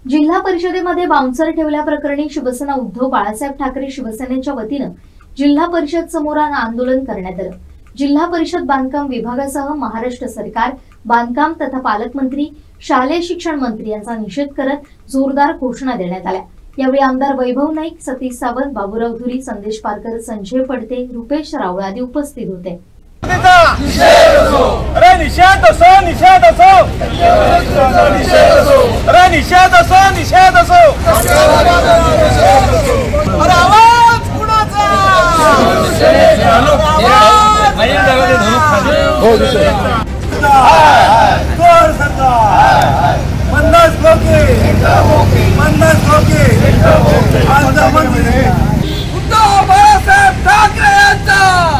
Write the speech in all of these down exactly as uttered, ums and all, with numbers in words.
जिल्हा परिषदेमध्ये बाउन्सर ठेवल्याप्रकरणी शिवसेना उद्धव बाळासाहेब ठाकरे शिवसेनेच्या वतीनं जिल्हा परिषद समोर आंदोलन करण्यात आलं। जिल्हा परिषद बांधकाम विभागासह महाराष्ट्र सरकार, बांधकाम तथा पालकमंत्री, शालेय शिक्षण मंत्री यांचा निषेध करत जोरदार घोषणा देण्यात आल्या। यावेळी आमदार वैभव नाईक, सतीश सावंत, बाबूराव धुरी, संदेश पारकर, संजय पडते, रुपेश रावळ आदी उपस्थित होते। अरे निषेध असो, निषेध असो, अरे निषेध असो, निषेध असो, अरे आवाज कुणाचा? पन्नास लोके पन्नास लोके उद्धव बाळासाहेब ठाकरे यांचा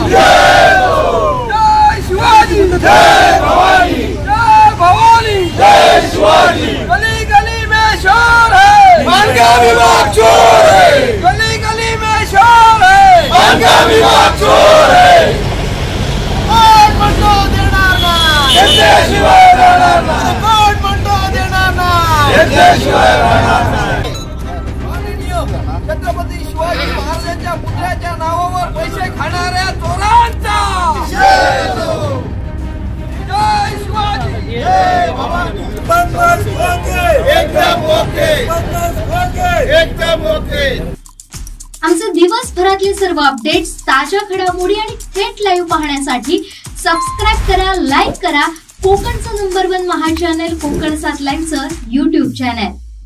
जय भवानी, जय भवानी, जय शिवाजी। गली गली में शोर है, बांधकाम विभाग चोर है। गली गली में शोर है, बांधकाम विभाग चोर है। कोण म्हणतो देणार नाही, याच्याशिवाय राहणार नाही। कोण म्हणतो देणार नाही, याच्याशिवाय राहणार नाही। छत्रपती शिवाजी महाराजांच्या पुतळ्याच्या नावावर पैसे खाणाऱ्या चोरांचा आमचे दिवसभरातले सर्व अपडेट्स, ताज्या घडामोडी आणि थेट लाईव्ह पाहण्यासाठी सबस्क्राइब करा, लाईक करा कोकणचं number one Maha channel Konkan सात लाईनचं यूट्यूब चॅनल।